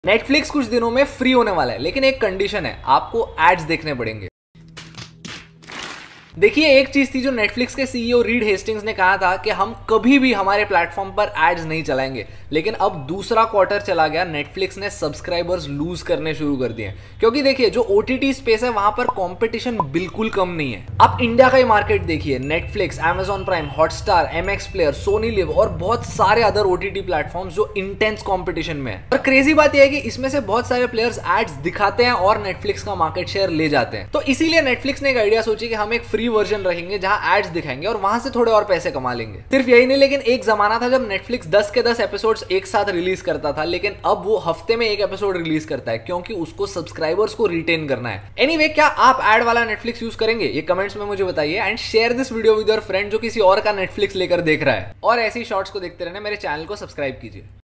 Netflix कुछ दिनों में फ्री होने वाला है, लेकिन एक कंडीशन है, आपको एड्स देखने पड़ेंगे। देखिए, एक चीज थी जो नेटफ्लिक्स के सीईओ रीड हेस्टिंग्स ने कहा था कि हम कभी भी हमारे प्लेटफॉर्म पर एड्स नहीं चलाएंगे, लेकिन अब दूसरा क्वार्टर चला गया, नेटफ्लिक्स ने सब्सक्राइबर्स लूज करने शुरू कर दिए। क्योंकि देखिए, जो ओटीटी स्पेस है वहां पर कंपटीशन बिल्कुल कम नहीं है। आप इंडिया का ही मार्केट देखिए, Netflix, Amazon Prime, Hotstar, MX Player, Sony LIV और बहुत सारे अदर ओटीटी प्लेटफॉर्म्स जो इंटेंस कंपटीशन में है। और क्रेजी बात यह है कि इसमें से बहुत सारे प्लेयर्स एड्स दिखाते हैं और नेटफ्लिक्स का मार्केट शेयर ले जाते हैं। तो इसीलिए नेटफ्लिक्स ने एक आइडिया सोची कि हम एक फ्री वर्जन रखेंगे जहां एड्स दिखाएंगे और वहां से थोड़े और पैसे कमा लेंगे। सिर्फ यही नहीं, लेकिन एक जमाना था जब नेटफ्लिक्स 10 के 10 एपिसोड्स एक साथ रिलीज करता था, लेकिन अब वो हफ्ते में एक एपिसोड रिलीज करता है, क्योंकि उसको सब्सक्राइबर्स को रिटेन करना है। एनीवे, क्या आप एड वाला नेटफ्लिक्स यूज करेंगे? ये कमेंट्स में मुझे बताइए and share this video with your friend जो किसी और का नेटफ्लिक्स लेकर देख रहा है। और ऐसी शॉर्ट्स को देखते रहने मेरे चैनल को सब्सक्राइब कीजिए।